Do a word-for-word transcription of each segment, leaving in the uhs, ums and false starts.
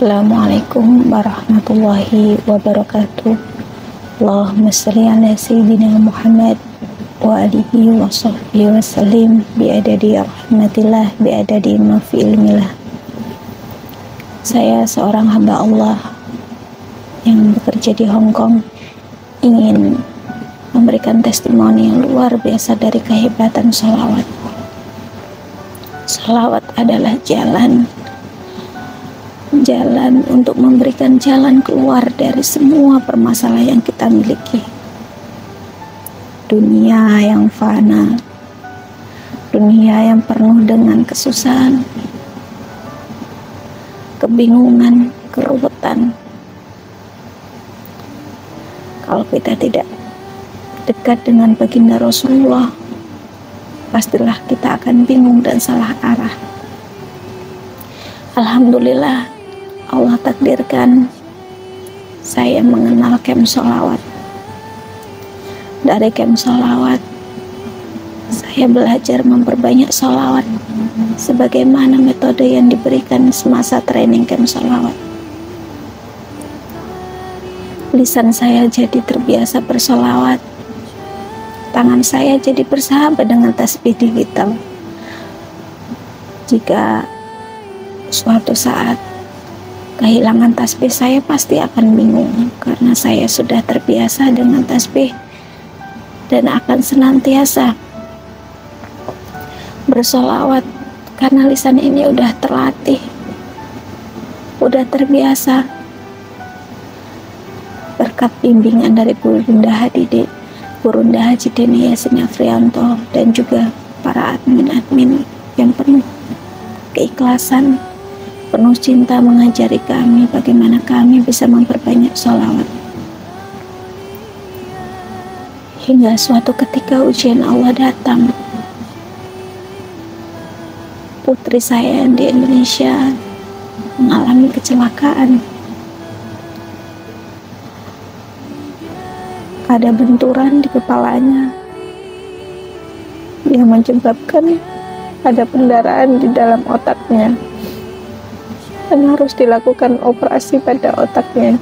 Assalamualaikum warahmatullahi wabarakatuh. Allahumma shalli ala sayyidina Muhammad wa alihi wa sahbihi wa sallim biadadi rahmatillah biadadi ma fi ilmillah. Saya seorang hamba Allah yang bekerja di Hong Kong, ingin memberikan testimoni yang luar biasa dari kehebatan sholawat. Sholawat adalah jalan jalan untuk memberikan jalan keluar dari semua permasalahan yang kita miliki. Dunia yang fana, dunia yang penuh dengan kesusahan, kebingungan, keruwetan. Kalau kita tidak dekat dengan baginda Rasulullah, pastilah kita akan bingung dan salah arah. Alhamdulillah, Allah takdirkan saya mengenal camp sholawat. Dari camp sholawat, saya belajar memperbanyak sholawat sebagaimana metode yang diberikan semasa training camp sholawat. Lisan saya jadi terbiasa bersolawat, tangan saya jadi bersahabat dengan tasbih digital. Jika suatu saat kehilangan tasbih, saya pasti akan bingung karena saya sudah terbiasa dengan tasbih dan akan senantiasa bersolawat karena lisan ini udah terlatih, udah terbiasa. Berkat bimbingan dari Burunda Hadidi, Burunda Haji Deni Yasin Afrianto, dan juga para admin-admin yang penuh keikhlasan, penuh cinta mengajari kami bagaimana kami bisa memperbanyak sholawat. Hingga suatu ketika ujian Allah datang. Putri saya yang di Indonesia mengalami kecelakaan. Ada benturan di kepalanya yang menyebabkan ada pendarahan di dalam otaknya dan harus dilakukan operasi pada otaknya.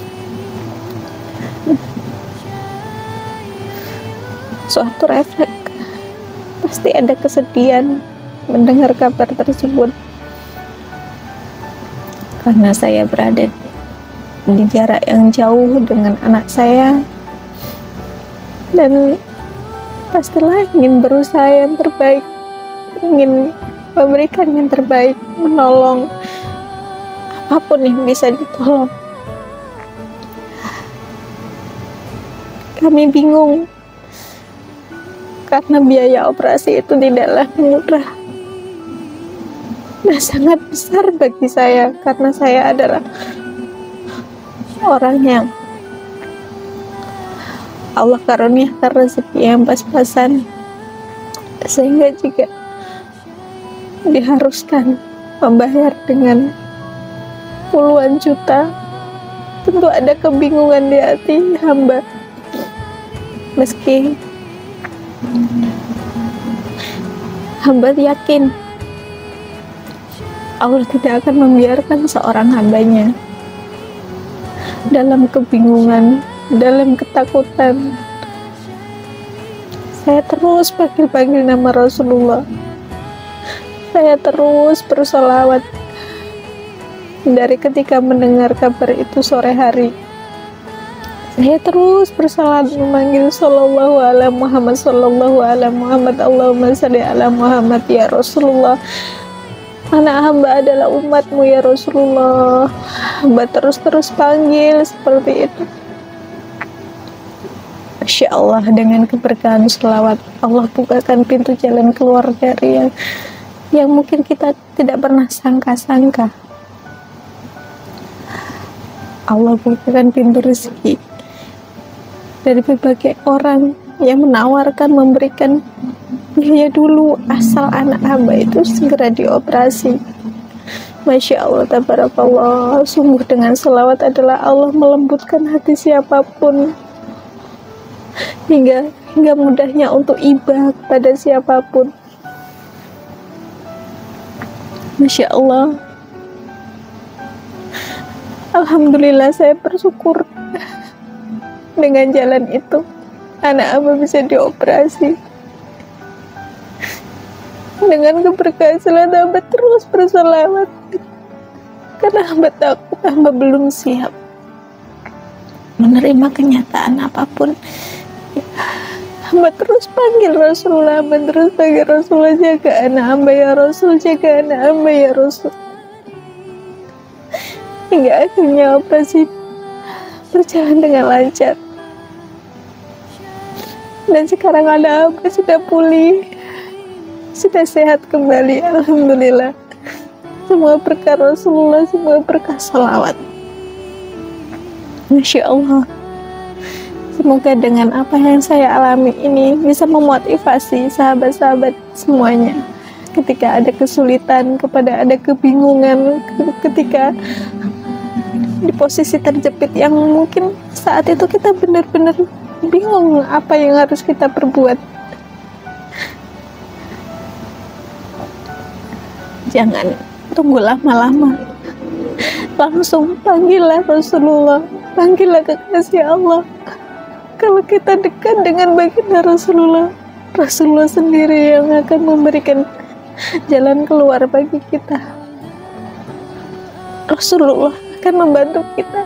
Suatu refleks, pasti ada kesedihan mendengar kabar tersebut, karena saya berada di jarak yang jauh dengan anak saya, dan pastilah ingin berusaha yang terbaik, ingin memberikan yang terbaik, menolong apapun yang bisa ditolong. Kami bingung karena biaya operasi itu tidaklah murah dan sangat besar bagi saya, karena saya adalah orang yang Allah karuniakan rezeki yang pas-pasan, sehingga jika diharuskan membayar dengan puluhan juta, tentu ada kebingungan di hati hamba. Meski hamba yakin Allah tidak akan membiarkan seorang hambanya dalam kebingungan, dalam ketakutan. Saya terus panggil-panggil nama Rasulullah. Saya terus bersolawat dari ketika mendengar kabar itu sore hari. Saya terus bersolawat memanggil sallallahu ala Muhammad, sallallahu ala Muhammad, Allahumma shalli ala Muhammad ya Rasulullah. Anak hamba adalah umatmu ya Rasulullah. Hamba terus-terus panggil seperti itu. Masya Allah, dengan keberkahan sholawat, Allah bukakan pintu jalan keluar dari yang yang mungkin kita tidak pernah sangka-sangka. Allah bukakan pintu rezeki dari berbagai orang yang menawarkan memberikan biaya dulu asal anak hamba itu segera dioperasi. Masya Allah, tabarakallah. Sungguh dengan sholawat adalah Allah melembutkan hati siapapun, hingga hingga mudahnya untuk iba kepada siapapun. Masya Allah. Alhamdulillah saya bersyukur dengan jalan itu anak hamba bisa dioperasi. Dengan keberhasilan hamba terus berselawat karena hamba takut hamba belum siap menerima kenyataan apapun. Hamba terus panggil Rasulullah, hamba terus panggil Rasulullah, jaga anak hamba ya Rasul, jaga anak hamba ya Rasul. Hingga akhirnya operasi berjalan dengan lancar. Dan sekarang anak hamba sudah pulih, sudah sehat kembali, alhamdulillah. Semua berkah Rasulullah, semua berkah salawat. Masya Allah. Semoga dengan apa yang saya alami ini bisa memotivasi sahabat-sahabat semuanya. Ketika ada kesulitan, kepada ada kebingungan, ketika di posisi terjepit yang mungkin saat itu kita benar-benar bingung apa yang harus kita perbuat. Jangan tunggu lama-lama, langsung panggillah Rasulullah, panggillah kekasih Allah. Kalau kita dekat dengan baginda Rasulullah, Rasulullah sendiri yang akan memberikan jalan keluar bagi kita. Rasulullah akan membantu kita.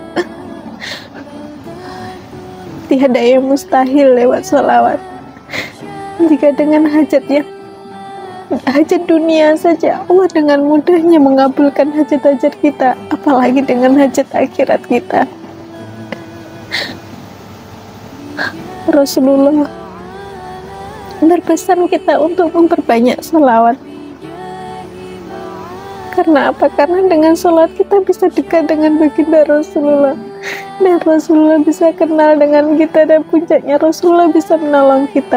Tiada yang mustahil lewat salawat. Jika dengan hajat yang hajat dunia saja Allah dengan mudahnya mengabulkan hajat-hajat kita, apalagi dengan hajat akhirat kita. Rasulullah berpesan kita untuk memperbanyak salawat. Karena apa? Karena dengan salat kita bisa dekat dengan baginda Rasulullah, dan Rasulullah bisa kenal dengan kita, dan puncaknya Rasulullah bisa menolong kita.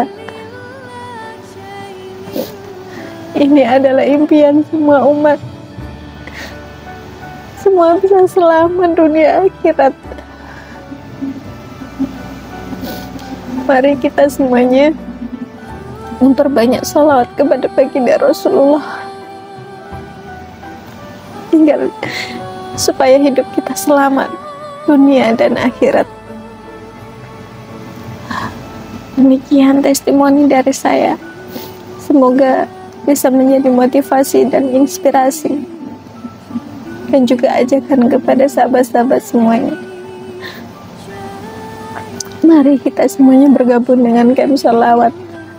Ini adalah impian semua umat. Semua bisa selamat dunia akhirat. Mari kita semuanya memperbanyak salawat kepada baginda Rasulullah, tinggal supaya hidup kita selamat dunia dan akhirat. Demikian testimoni dari saya. Semoga bisa menjadi motivasi dan inspirasi, dan juga ajakan kepada sahabat-sahabat semuanya. Mari kita semuanya bergabung dengan Camp Salawat.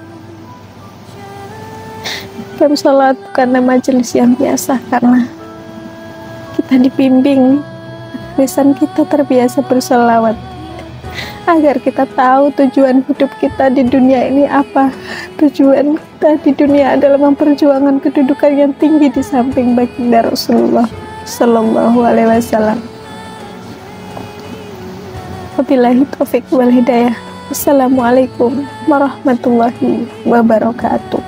Camp Salawat bukanlah majelis yang biasa, karena kita dibimbing, lisan kita terbiasa bersalawat, agar kita tahu tujuan hidup kita di dunia ini apa. Tujuan kita di dunia adalah memperjuangkan kedudukan yang tinggi di samping baginda Rasulullah Sallallahu Alaihi Wasallam. Wabillahi taufiq wal hidayah. Assalamualaikum warahmatullahi wabarakatuh.